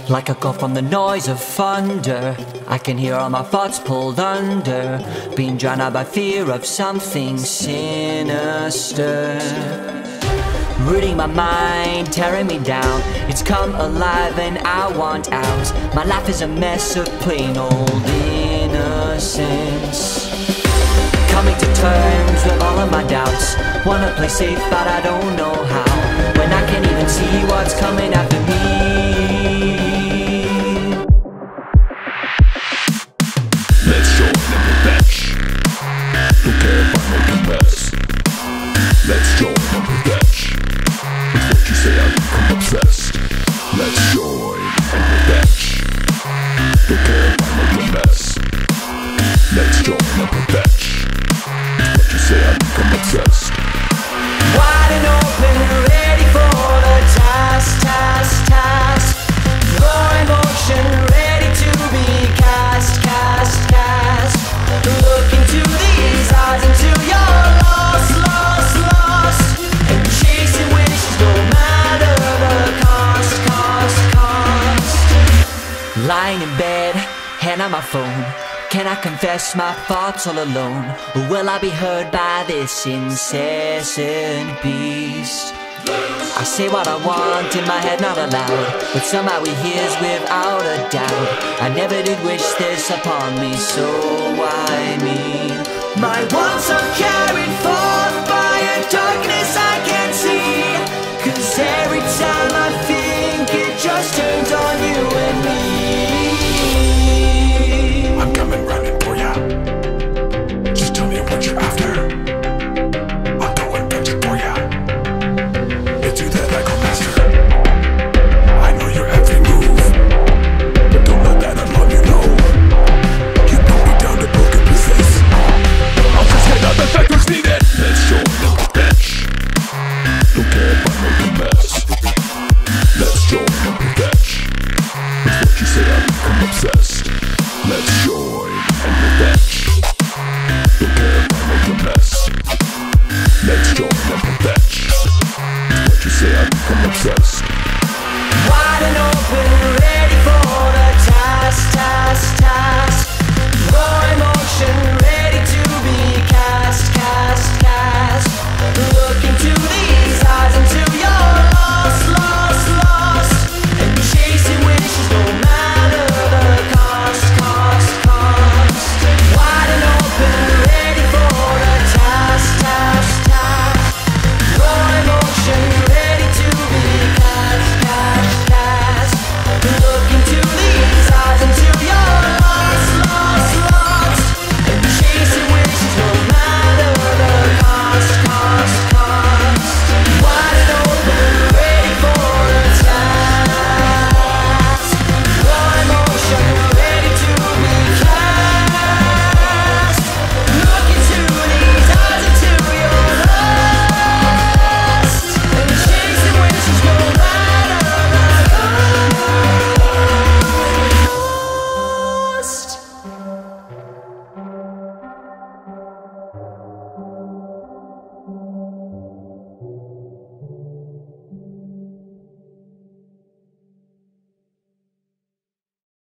Like a call from the noise of thunder, I can hear all my thoughts pulled under, being drowned out by fear of something sinister. Rooting my mind, tearing me down. It's come alive and I want out. My life is a mess of plain old innocence. Coming to terms with all of my doubts. Wanna play safe but I don't know how, when I can't even see what's coming after me. Let's join the revenge. Don't care if I make a mess. Let's join the revenge. With what you say I become obsessed. Let's join the revenge. Don't care if I make a mess. Let's join the revenge. With what you say I become obsessed. Wide and open, ready for the task, task, task. Raw emotion, ready to be cast, cast, cast. Look into these eyes until you're lost, lost, lost. And chasing wishes no matter the cost, cost, cost. Lying in bed, hand on my phone. Can I confess my thoughts all alone? Or will I be heard by this incessant beast? I say what I want in my head, not aloud, but somehow he hears without a doubt. I never did wish this upon me, so why me? My wants are carried forth by a darkness I can't see, 'cause every time I think it just turns on you and me. I'm coming running for ya. Just tell me what you're after. I'll go and catch it for ya. It's you that I go master. I know your every move, but don't let that alone you know. You put me down to broken pieces. I'll just get out the factors needed. Let's join the revenge. Don't care if I make a mess. Let's join the revenge. With what you say I become obsessed. Let's join and revenge. Don't care if I make a mess. Let's join and revenge. With what you say I become obsessed. Wide and open, ready for the task, task, task. Raw emotion, ready to be cast, cast, cast. Look into the